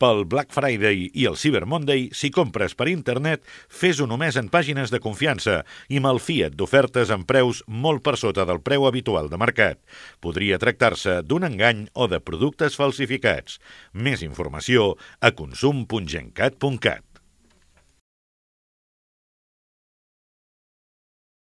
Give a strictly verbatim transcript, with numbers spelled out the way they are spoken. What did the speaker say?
Pel Black Friday i el Cyber Monday, si compres per internet, fes-ho només en pàgines de confiança i malfia't d'ofertes amb preus molt per sota del preu habitual de mercat. Podria tractar-se d'un engany o de productes falsificats. Més informació a consum punt gencat punt cat.